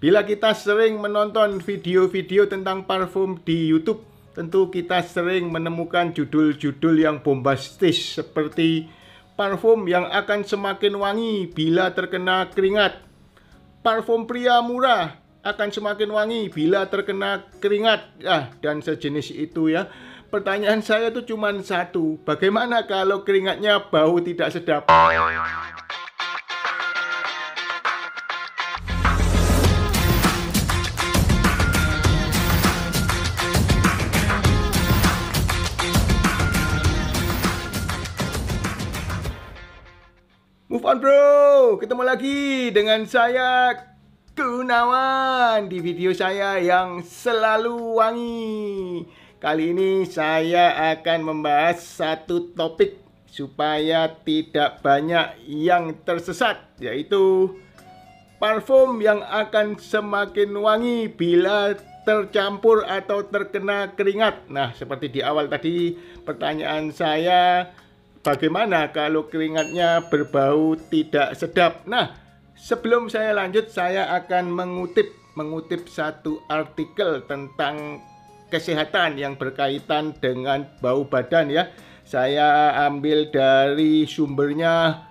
Bila kita sering menonton video-video tentang parfum di YouTube, tentu kita sering menemukan judul-judul yang bombastis seperti parfum yang akan semakin wangi bila terkena keringat, parfum pria murah akan semakin wangi bila terkena keringat, dan sejenis itu ya. Pertanyaan saya itu cuma satu, bagaimana kalau keringatnya bau tidak sedap? Move on bro, ketemu lagi dengan saya Gunawan di video saya yang selalu wangi. Kali ini saya akan membahas satu topik supaya tidak banyak yang tersesat, yaitu parfum yang akan semakin wangi bila tercampur atau terkena keringat. Nah, seperti di awal tadi pertanyaan saya, bagaimana kalau keringatnya berbau tidak sedap? Nah, sebelum saya lanjut, saya akan mengutip satu artikel tentang kesehatan yang berkaitan dengan bau badan ya. Saya ambil dari sumbernya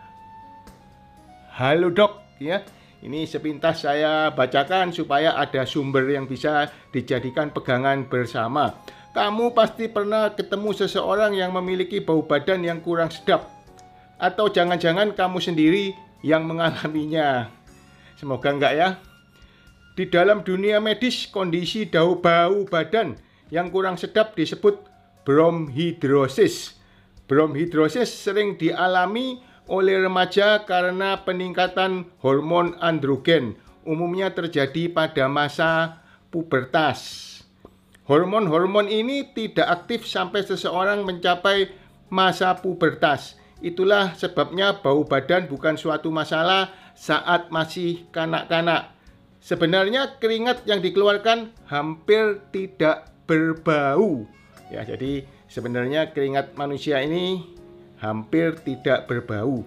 Halodoc ya. Ini sepintas saya bacakan supaya ada sumber yang bisa dijadikan pegangan bersama. Kamu pasti pernah ketemu seseorang yang memiliki bau badan yang kurang sedap. Atau jangan-jangan kamu sendiri yang mengalaminya. Semoga enggak ya. Di dalam dunia medis, kondisi bau badan yang kurang sedap disebut bromhidrosis. Bromhidrosis sering dialami oleh remaja karena peningkatan hormon androgen. Umumnya terjadi pada masa pubertas. Hormon-hormon ini tidak aktif sampai seseorang mencapai masa pubertas. Itulah sebabnya bau badan bukan suatu masalah saat masih kanak-kanak. Sebenarnya keringat yang dikeluarkan hampir tidak berbau. Ya, jadi sebenarnya keringat manusia ini hampir tidak berbau.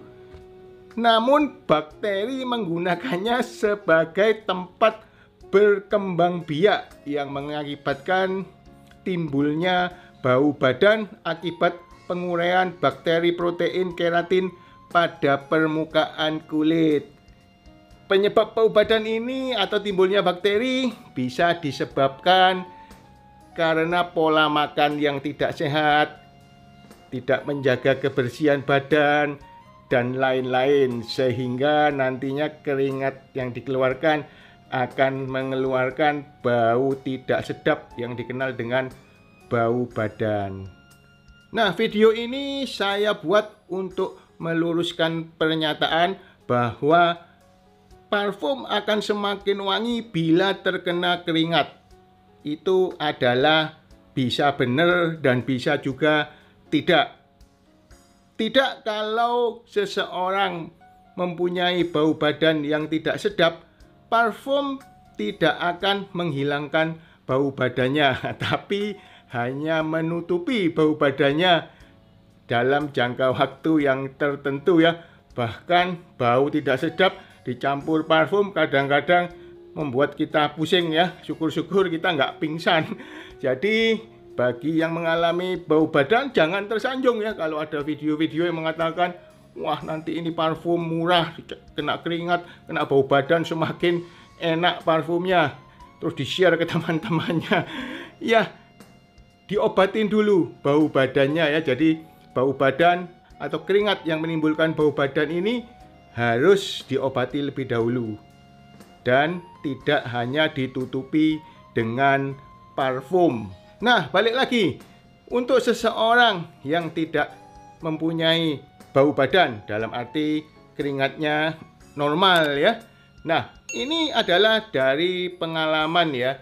Namun bakteri menggunakannya sebagai tempat berkembang biak yang mengakibatkan timbulnya bau badan akibat penguraian bakteri protein keratin pada permukaan kulit. Penyebab bau badan ini atau timbulnya bakteri bisa disebabkan karena pola makan yang tidak sehat, tidak menjaga kebersihan badan, dan lain-lain, sehingga nantinya keringat yang dikeluarkan akan mengeluarkan bau tidak sedap yang dikenal dengan bau badan. Nah, video ini saya buat untuk meluruskan pernyataan bahwa parfum akan semakin wangi bila terkena keringat. Itu adalah bisa benar dan bisa juga tidak. Tidak kalau seseorang mempunyai bau badan yang tidak sedap, parfum tidak akan menghilangkan bau badannya, tapi hanya menutupi bau badannya dalam jangka waktu yang tertentu ya. Bahkan bau tidak sedap dicampur parfum kadang-kadang membuat kita pusing ya. Syukur-syukur kita nggak pingsan. Jadi bagi yang mengalami bau badan jangan tersanjung ya kalau ada video-video yang mengatakan, wah nanti ini parfum murah, kena keringat, kena bau badan semakin enak parfumnya, terus di-share ke teman-temannya. Ya, diobatin dulu bau badannya ya. Jadi bau badan atau keringat yang menimbulkan bau badan ini harus diobati lebih dahulu. Dan tidak hanya ditutupi dengan parfum. Nah, balik lagi. Untuk seseorang yang tidak mempunyai bau badan, dalam arti keringatnya normal ya. Nah, ini adalah dari pengalaman ya.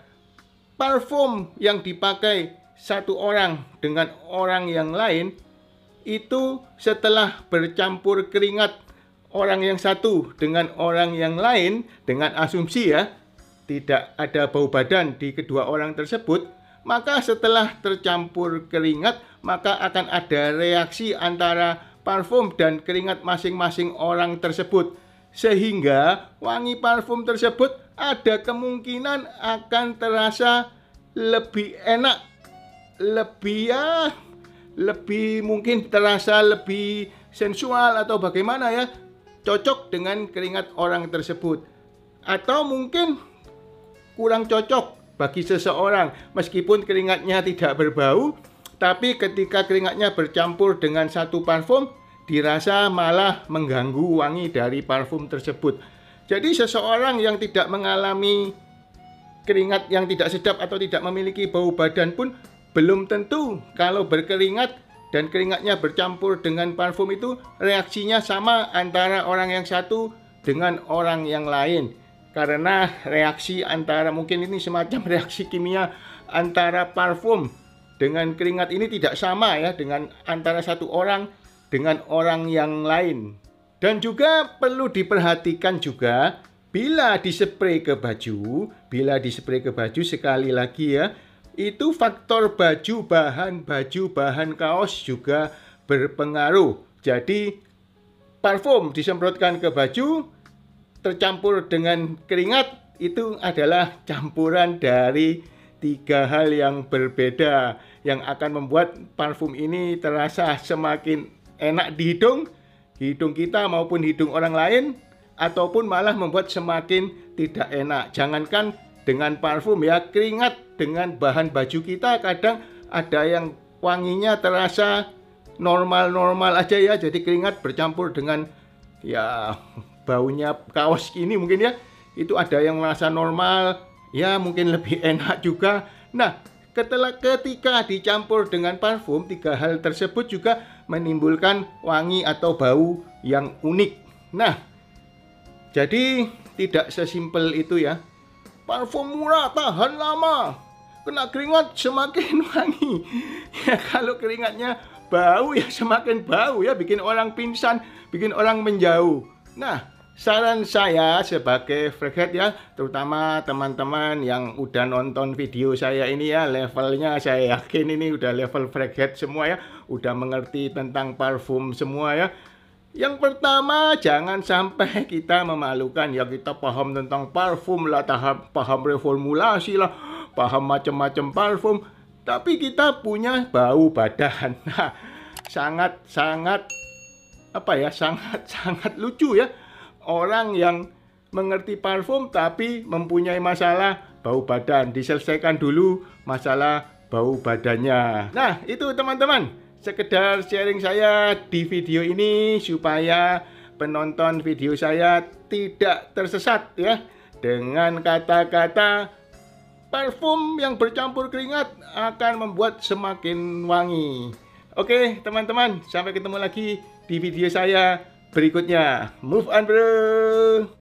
Parfum yang dipakai satu orang dengan orang yang lain itu setelah bercampur keringat orang yang satu dengan orang yang lain, dengan asumsi ya tidak ada bau badan di kedua orang tersebut, maka setelah tercampur keringat maka akan ada reaksi antara parfum dan keringat masing-masing orang tersebut, sehingga wangi parfum tersebut ada kemungkinan akan terasa lebih enak, lebih mungkin terasa lebih sensual atau bagaimana ya, cocok dengan keringat orang tersebut. Atau mungkin kurang cocok bagi seseorang, meskipun keringatnya tidak berbau, tapi ketika keringatnya bercampur dengan satu parfum, dirasa malah mengganggu wangi dari parfum tersebut. Jadi seseorang yang tidak mengalami keringat yang tidak sedap atau tidak memiliki bau badan pun belum tentu kalau berkeringat dan keringatnya bercampur dengan parfum itu reaksinya sama antara orang yang satu dengan orang yang lain. Karena reaksi antara, mungkin ini semacam reaksi kimia antara parfum dengan keringat ini tidak sama ya, dengan antara satu orang dengan orang yang lain. Dan juga perlu diperhatikan juga bila dispray ke baju, sekali lagi ya, itu faktor bahan kaos juga berpengaruh. Jadi parfum disemprotkan ke baju tercampur dengan keringat, itu adalah campuran dari 3 hal yang berbeda yang akan membuat parfum ini terasa semakin enak di hidung kita maupun hidung orang lain, ataupun malah membuat semakin tidak enak. Jangankan dengan parfum ya, keringat dengan bahan baju kita kadang ada yang wanginya terasa normal-normal aja ya. Jadi keringat bercampur dengan ya baunya kaos ini mungkin ya, itu ada yang merasa normal ya, mungkin lebih enak juga. Nah, ketika dicampur dengan parfum, 3 hal tersebut juga menimbulkan wangi atau bau yang unik. Nah, jadi tidak sesimpel itu ya. Parfum murah tahan lama, kena keringat semakin wangi. Ya kalau keringatnya bau ya semakin bau ya, bikin orang pingsan, bikin orang menjauh. Nah, saran saya sebagai freakhead ya, terutama teman-teman yang udah nonton video saya ini ya, levelnya saya yakin ini udah level freakhead semua ya, udah mengerti tentang parfum semua ya. Yang pertama, jangan sampai kita memalukan ya, kita paham tentang parfum lah, paham reformulasi lah, paham macam-macam parfum, tapi kita punya bau badan. Nah, sangat lucu ya, orang yang mengerti parfum tapi mempunyai masalah bau badan. Diselesaikan dulu masalah bau badannya. Nah, itu teman-teman, sekedar sharing saya di video ini supaya penonton video saya tidak tersesat ya dengan kata-kata parfum yang bercampur keringat akan membuat semakin wangi. Oke teman-teman, sampai ketemu lagi di video saya berikutnya. Move on bro.